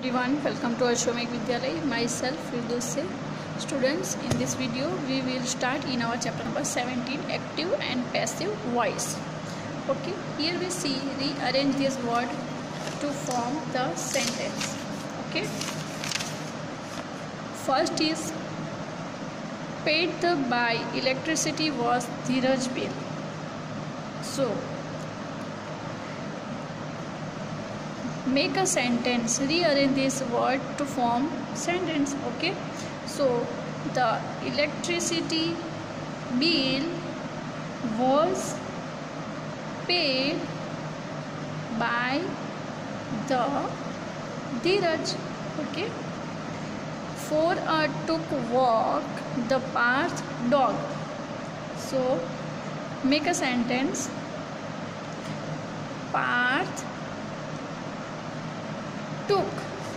Everyone, welcome to Ashwamekh Vidyalay. Myself, Firdaus Se. Students, in this video, we will start in our chapter number 17, active and passive voice. Okay, here we see rearrange this word to form the sentence. Okay, first is paid by electricity was Dheeraj bill. So, make a sentence, rearrange this word to form sentence. Okay, so the electricity bill was paid by the Dheeraj. Okay, for a took walk the path dog. So make a sentence, path took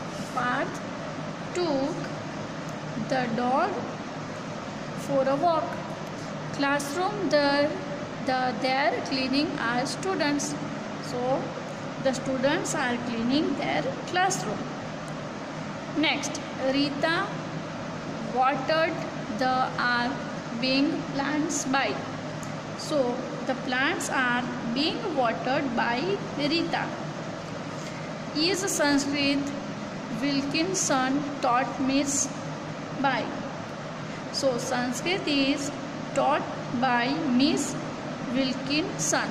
the dog for a walk. Classroom, their cleaning are students. So the students are cleaning their classroom. Next, Rita watered the are being plants by. So the plants are being watered by Rita. Is Sanskrit Wilkinson taught Miss by. So Sanskrit is taught by Miss Wilkinson.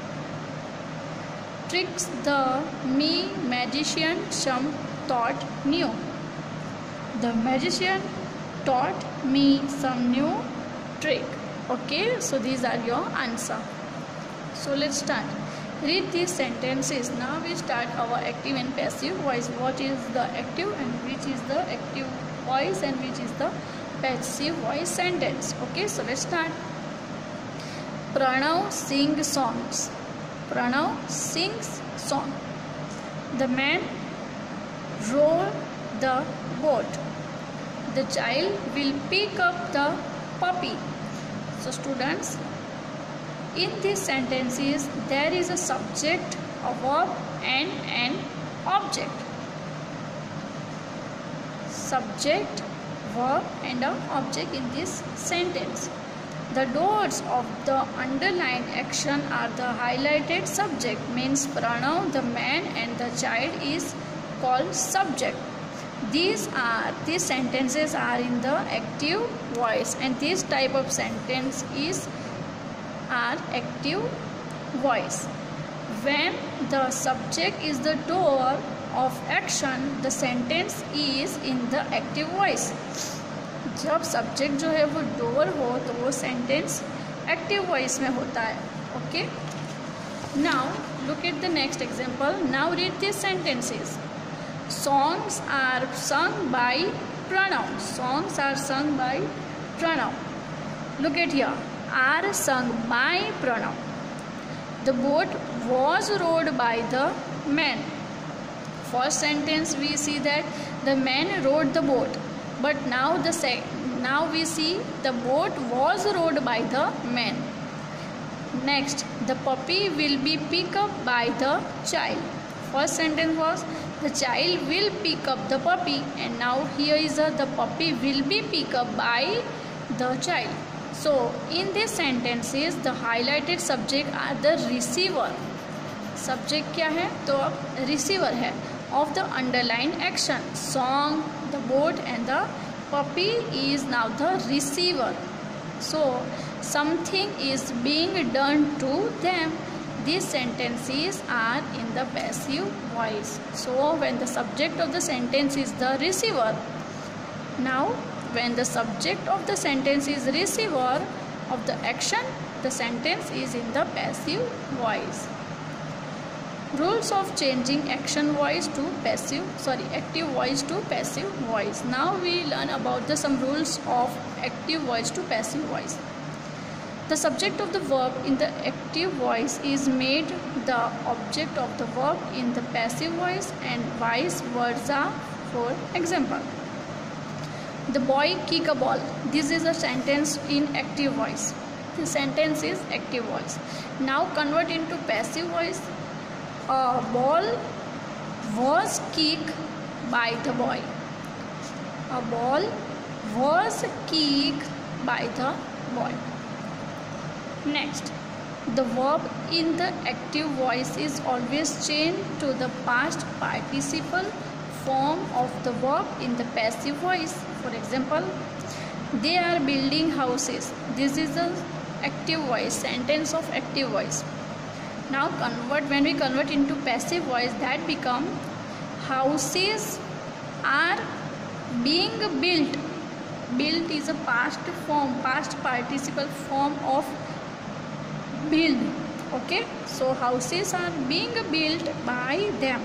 Tricks the me magician some taught new. The magician taught me some new trick. Okay, so these are your answer. So let's start. Read these sentences. Now we start our active and passive voice. What is the active and which is the active voice and which is the passive voice sentence. Okay, so let's start. Pranav sings songs. Pranav sings song. The man row the boat. The child will pick up the puppy. So students, in these sentences, there is a subject, a verb and an object. Subject, verb and an object in this sentence. The doors of the underlined action are the highlighted subject, means Pranav, the man and the child is called subject. These sentences are in the active voice and this type of sentence is are active voice. When the subject is the door of action, the sentence is in the active voice. जब subject जो है वो door हो तो वो sentence active voice में होता है. Okay. Now look at the next example. Now read these sentences. Songs are sung by Pranav. Songs are sung by Pranav. Look at here. Are sung by Pranav. The boat was rowed by the man. First sentence we see that the man rowed the boat, but now we see the boat was rowed by the man. Next, the puppy will be picked up by the child. First sentence was the child will pick up the puppy, and now here is the puppy will be picked up by the child. So in these sentences the highlighted subject are the receiver. Subject क्या है तो अब receiver है of the underlined action. Song, the boat and the puppy is now the receiver. So something is being done to them. These sentences are in the passive voice. So when the subject of the sentence is the receiver, now when the subject of the sentence is receiver of the action, the sentence is in the passive voice. Rules of changing action voice to active voice to passive voice. Now we learn about some rules of active voice to passive voice. The subject of the verb in the active voice is made the object of the verb in the passive voice and vice versa. For example, the boy kick a ball. This is a sentence in active voice. The sentence is active voice. Now convert into passive voice. A ball was kicked by the boy. A ball was kicked by the boy. Next, the verb in the active voice is always changed to the past participle form of the verb in the passive voice. For example, they are building houses. This is the active voice, sentence of active voice. Now when we convert into passive voice, that become houses are being built. Built is a past participle form of build. Okay, so houses are being built by them.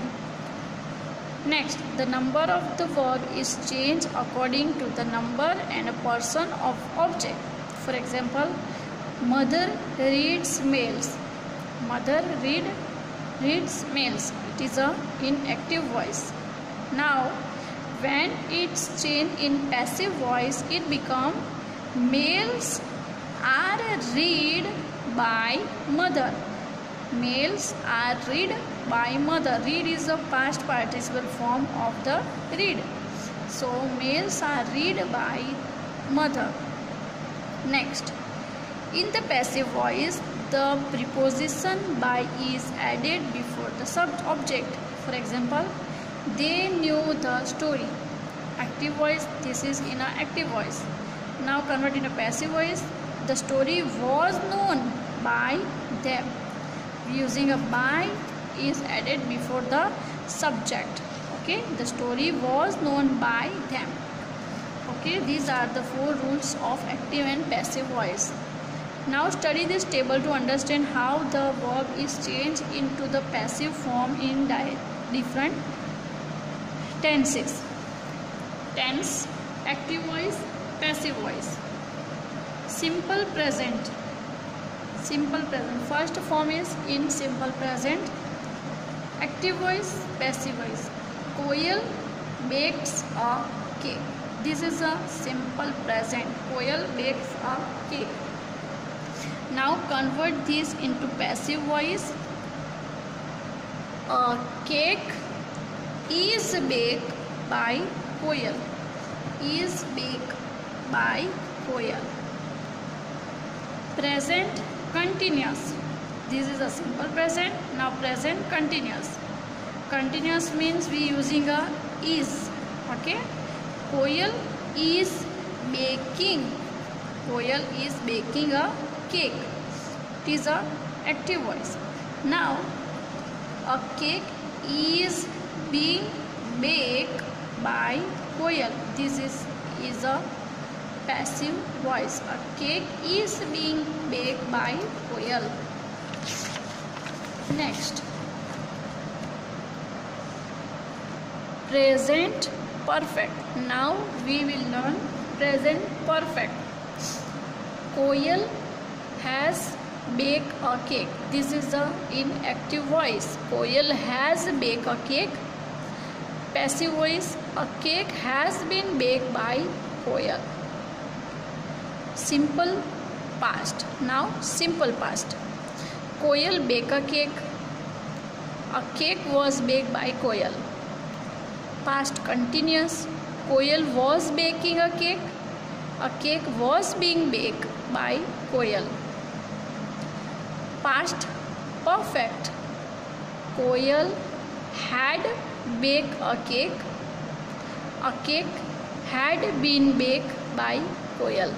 Next, the number of the verb is changed according to the number and a person of object. For example, mother reads mails. Mother reads mails. It is a inactive voice. Now, when it's changed in passive voice, it become mails are read by mother. Mails are read by mother. Read is a past participle form of the read. So mails are read by mother. Next, in the passive voice, the preposition by is added before the object. For example, they knew the story. Active voice, this is in an active voice. Now convert into passive voice. The story was known by them. Using a by is added before the subject. Okay, the story was known by them. Okay, these are the 4 rules of active and passive voice. Now study this table to understand how the verb is changed into the passive form in different tenses. Tense, active voice, passive voice. Simple present. Simple present. First form is in simple present. Active voice, passive voice. Koyal bakes a cake. This is a simple present. Koyal bakes a cake. Now convert this into passive voice. A cake is baked by Koyal. Is baked by Koyal. Present continuous. This is a simple present. Now present continuous. Continuous means we using a is. Okay. Koyal is baking. Koyal is baking a cake. It is a active voice. Now a cake is being baked by Koyal. This is a passive voice. A cake is being baked by Koyal. Next, present perfect. Now we will learn present perfect. Koyal has baked a cake. This is the inactive voice. Koyal has baked a cake. Passive voice. A cake has been baked by Koyal. Simple past. Now simple past. Koyal baked a cake. A cake was baked by Koyal. Past continuous. Koyal was baking a cake. A cake was being baked by Koyal. Past perfect. Koyal had baked a cake. A cake had been baked by Koyal.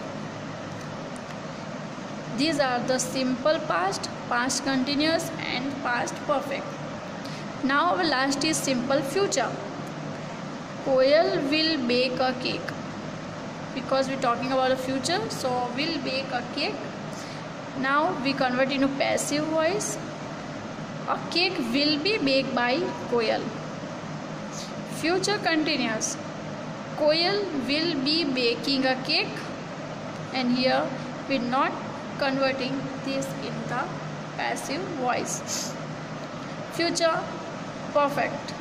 These are the simple past, past continuous and past perfect. Now our last is simple future. Koyal will bake a cake. Because we are talking about the future, so will bake a cake. Now we convert into passive voice. A cake will be baked by Koyal. Future continuous. Koyal will be baking a cake. And here we are not converting this in the passive voice. Future perfect.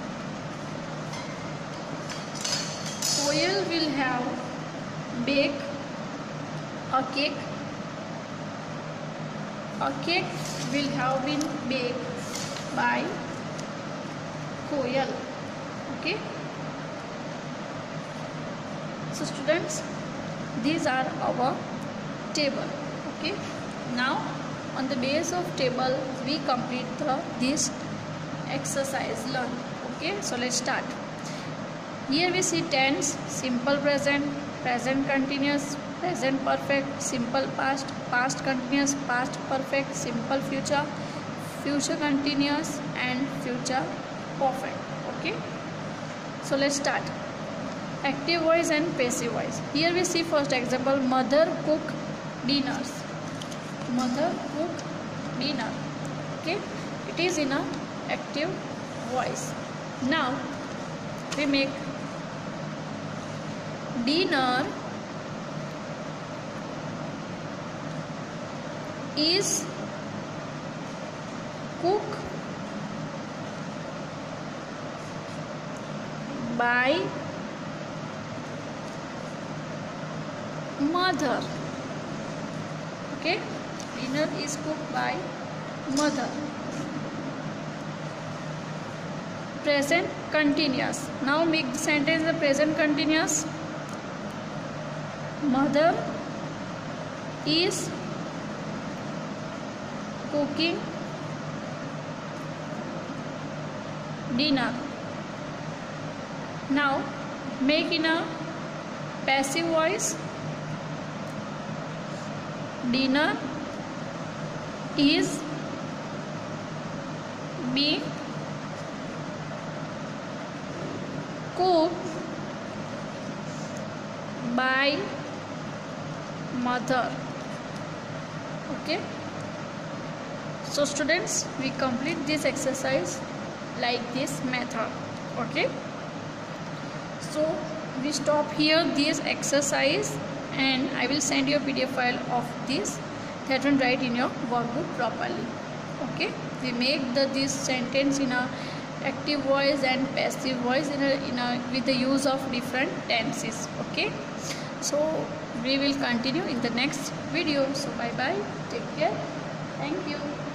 Koyal will have baked a cake. A cake will have been baked by Koyal. Okay. So students, these are our table. Okay, now on the base of table we complete this exercise learn. Okay, so let's start. Here we see tense: simple present, present continuous, present perfect, simple past, past continuous, past perfect, simple future, future continuous, and future perfect. Okay, so let's start. Active voice and passive voice. Here we see first example: mother cook dinners. Mother cook dinner. Okay, it is in a active voice. Now we make dinner is cooked by mother. Okay, dinner is cooked by mother. Present continuous. Now make the sentence the present continuous. Mother is cooking dinner. Now make in a passive voice. Dinner is being cooked by mother. Okay, so students, we complete this exercise like this method. Okay, so we stop here this exercise and I will send you a PDF file of this that will write in your workbook properly. Okay, we make this sentence in a active voice and passive voice with the use of different tenses. Okay, so we will continue in the next video. So bye bye, take care, thank you.